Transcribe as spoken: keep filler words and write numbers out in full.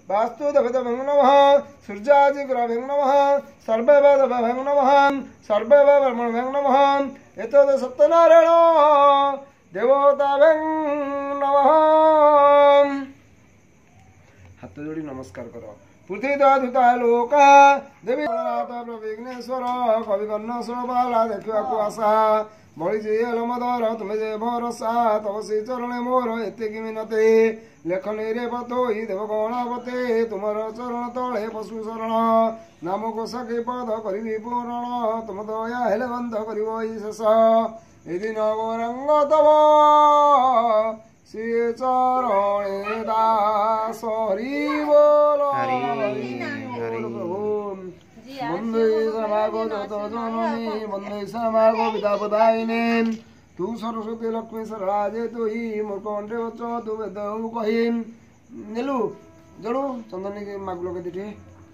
वास्तुदेवताभ्यो नमः सूर्यादिग्रहभ्यो नमः सर्ववेदभ्यो नमः सर्वब्रह्मभ्यो नमः एतद् सत्यनारायण देवताभ्यो नमः। हाथ जोड़ी नमस्कार करो। पृथ्वीधुता लोका देवी विघ्नेश्वर कवि कर्ण सुरबाला देखा आशा बड़ी मदर तुम्हें जे भरसा तब से चरण मोर एति मिनते लेखनी रे पथोई देव गणपते तुमर चरण तले पशु शरण नाम को सखी पद करी पूरण तुम दया हेले बंध कर शेष यदि नवरंग तब श्री चरणे दास हरि बोल वंदे समागो जत जननी वंदे समागो विद्यापदायिने तू सरस्वती लक्ष्मी सरराजे तु ही मोर कंठे बच तू वेद कही नेलु जड़ू चंदनी के मागलो के दिठी